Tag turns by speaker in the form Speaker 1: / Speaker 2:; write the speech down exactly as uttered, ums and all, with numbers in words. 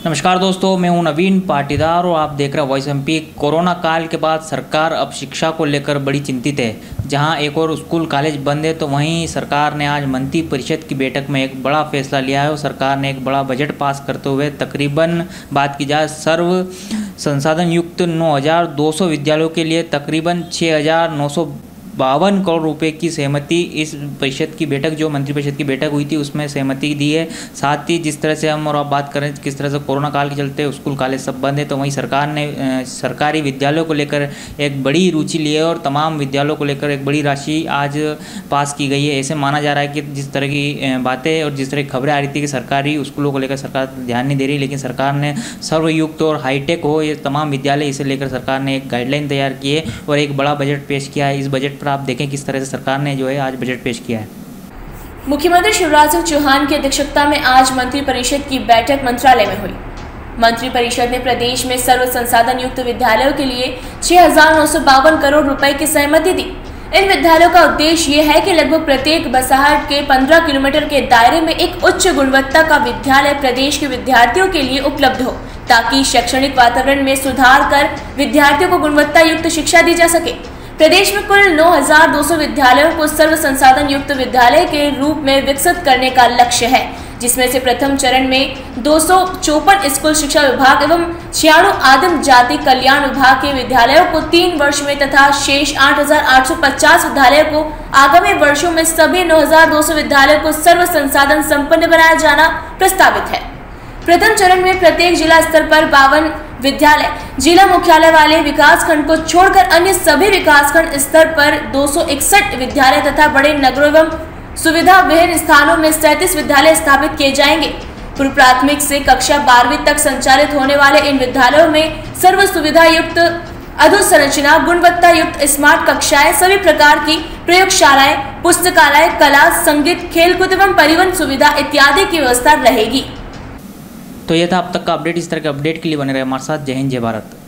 Speaker 1: नमस्कार दोस्तों, मैं हूं नवीन पाटीदार और आप देख रहे हैं वॉइस एमपी। कोरोना काल के बाद सरकार अब शिक्षा को लेकर बड़ी चिंतित है। जहां एक और स्कूल कॉलेज बंद है तो वहीं सरकार ने आज मंत्री परिषद की बैठक में एक बड़ा फैसला लिया है और सरकार ने एक बड़ा बजट पास करते हुए तकरीबन बात की जाए सर्व संसाधन युक्त नौ हज़ार दो सौ विद्यालयों के लिए तकरीबन छः हज़ार नौ सौ बावन करोड़ रुपए की सहमति इस परिषद की बैठक जो मंत्री परिषद की बैठक हुई थी उसमें सहमति दी है। साथ ही जिस तरह से हम और आप बात करें किस तरह से कोरोना काल के चलते स्कूल कॉलेज सब बंद है तो वहीं सरकार ने सरकारी विद्यालयों को लेकर एक बड़ी रुचि ली है और तमाम विद्यालयों को लेकर एक बड़ी राशि आज पास की गई है। ऐसे माना जा रहा है कि जिस तरह की बातें और जिस तरह की खबरें आ रही थी कि सरकारी स्कूलों को लेकर सरकार ध्यान नहीं दे रही, लेकिन सरकार ने सर्वयुक्त और हाईटेक हो ये तमाम विद्यालय इसे लेकर सरकार ने एक गाइडलाइन तैयार की है और एक बड़ा बजट पेश किया है। इस बजट आप देखें किस तरह से सरकार ने जो है आज बजट पेश किया है।
Speaker 2: मुख्यमंत्री शिवराज सिंह चौहान की अध्यक्षता में आज मंत्री परिषद की बैठक मंत्रालय में हुई। मंत्री परिषद ने प्रदेश में सर्व संसाधन युक्त विद्यालयों के लिए छह हजार नौ सौ बावन करोड़ रुपए की सहमति दी। इन विद्यालयों का उद्देश्य ये है कि लगभग प्रत्येक बसाहट के पंद्रह किलोमीटर के दायरे में एक उच्च गुणवत्ता का विद्यालय प्रदेश के विद्यार्थियों के लिए उपलब्ध हो, ताकि शैक्षणिक वातावरण में सुधार कर विद्यार्थियों को गुणवत्ता युक्त शिक्षा दी जा सके। प्रदेश में कुल नौ हज़ार दो सौ विद्यालयों को सर्व संसाधन युक्त विद्यालय के रूप में विकसित करने का लक्ष्य है, जिसमें से प्रथम चरण में दो सौ चौपन स्कूल शिक्षा विभाग एवं छियानवे आदिम जाति कल्याण विभाग के विद्यालयों को तीन वर्ष में तथा शेष आठ हजार आठ सौ पचास विद्यालयों को आगामी वर्षों में सभी नौ हज़ार दो सौ विद्यालयों को सर्व संसाधन संपन्न बनाया जाना प्रस्तावित है। प्रथम चरण में प्रत्येक जिला स्तर पर बावन विद्यालय, जिला मुख्यालय वाले विकास खंड को छोड़कर अन्य सभी विकास खंड स्तर पर दो सौ इकसठ विद्यालय तथा बड़े नगरों एवं सुविधा विहीन स्थानों में सैंतीस विद्यालय स्थापित किए जाएंगे। पूर्व प्राथमिक से कक्षा बारहवीं तक संचालित होने वाले इन विद्यालयों में सर्व सुविधा युक्त अधोसंरचना, गुणवत्ता युक्त स्मार्ट कक्षाएं, सभी प्रकार की प्रयोगशालाएं, पुस्तकालय, कला, संगीत, खेलकूद एवं परिवहन सुविधा इत्यादि की व्यवस्था रहेगी।
Speaker 1: तो यह था अब तक का अपडेट। इस तरह के अपडेट के लिए बने रहे हमारे साथ। जय हिंद, जय भारत।